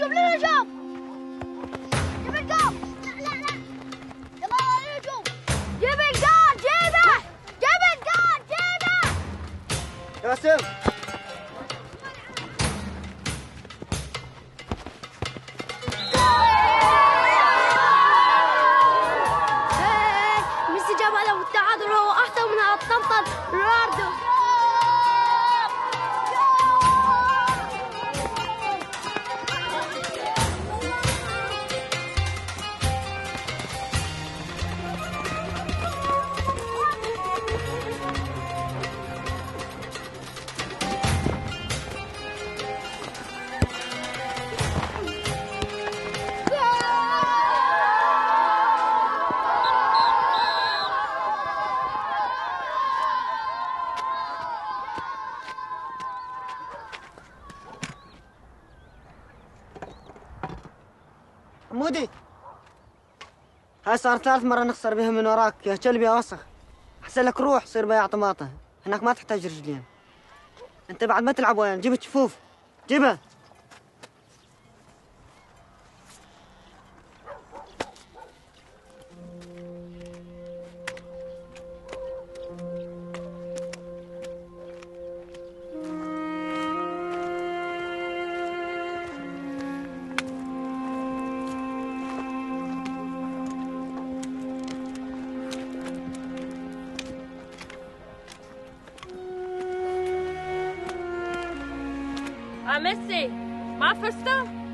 للهجوم للهجوم. جيب الجول. لا يلا للهجوم. جيب الجول جيبه. جيب الجول جيبه. قاسم ميسي جاب هدف التعادل وهو احسن من الطنطن رونالدو. حمودي، هاي صار ثالث مرة نخسر بها من وراك يا كلب يا وسخ. أحسن لك روح صير بياع طماطة، هناك ما تحتاج رجلين. أنت بعد ما تلعب وين؟ جيب الجفوف، جيبها. ميسي ما فزتوا؟